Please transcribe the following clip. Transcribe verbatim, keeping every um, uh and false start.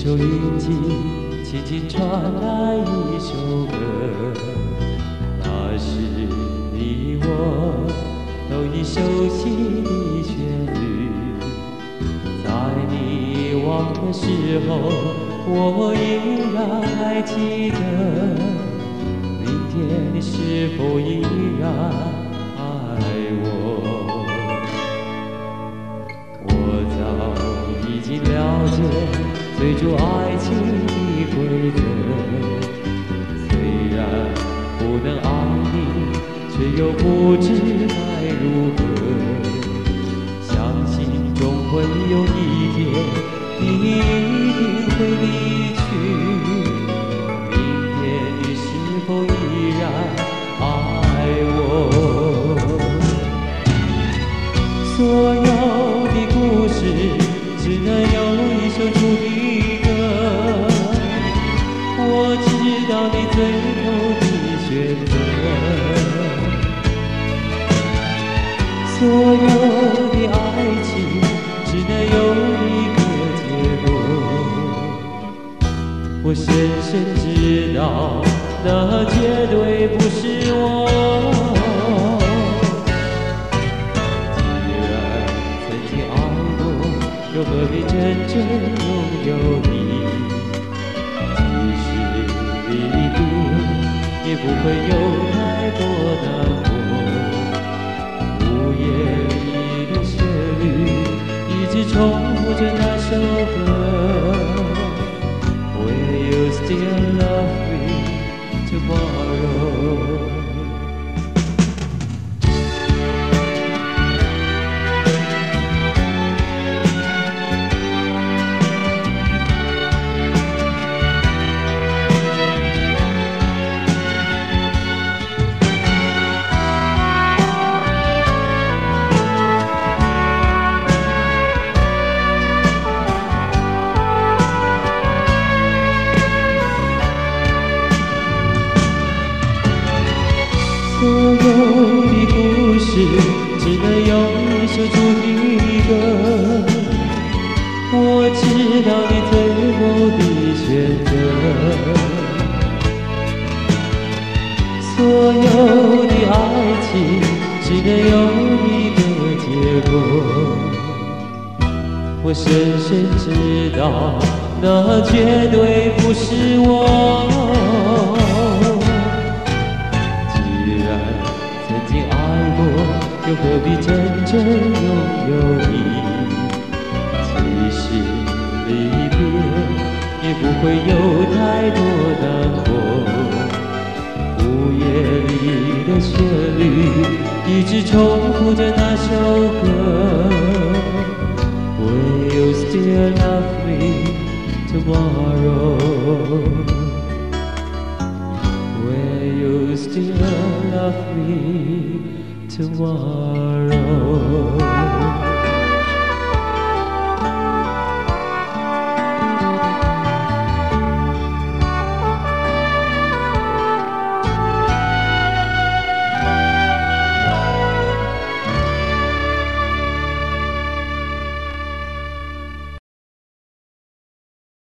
收音机轻轻传来一首歌，那是你我都已熟悉的旋律。在你忘的时候，我依然还记得。明天你是否依然爱我？我早已经了解追逐爱情的规则，虽然不能爱你，却又不知该如何。相信终会有一天，你一定会离去。明天你是否依然爱我？所有的故事只能有一首主题歌，我知道你最后的选择。所有的爱情只能有一个结果，我深深知道那绝对不是我。又何必真正拥有你？即使离别，也不会有太多难过。午夜里的旋律，一直重复着那首歌。Will you still love me tomorrow？所有的故事只能有一首主题歌，我知道你最后的选择。所有的爱情只能有一个结果，我深深知道那绝对不是我。又何必真正拥有你？即使离别，也不会有太多难过。午夜里的旋律，一直重复着那首歌。Will you still love me tomorrow? Will you still love me tomorrow?